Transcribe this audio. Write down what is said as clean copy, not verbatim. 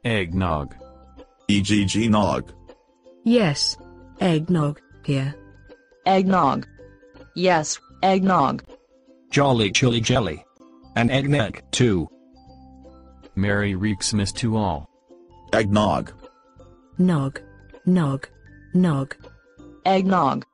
Eggnog. Egg nog. Yes, eggnog, here. Eggnog. Yes, eggnog. Jolly chili jelly. And eggnog, too. Merry Rexmas to all. Eggnog. Nog, nog, nog. Eggnog.